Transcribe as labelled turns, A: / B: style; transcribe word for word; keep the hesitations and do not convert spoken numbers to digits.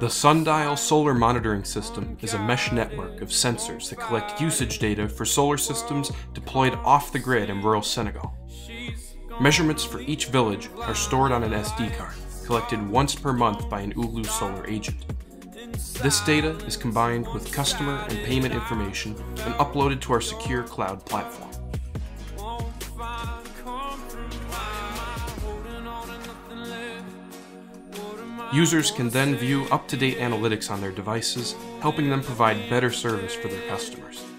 A: The Sundial solar monitoring system is a mesh network of sensors that collect usage data for solar systems deployed off the grid in rural Senegal. Measurements for each village are stored on an S D card, collected once per month by an Oolu solar agent. This data is combined with customer and payment information and uploaded to our secure cloud platform. Users can then view up-to-date analytics on their devices, helping them provide better service for their customers.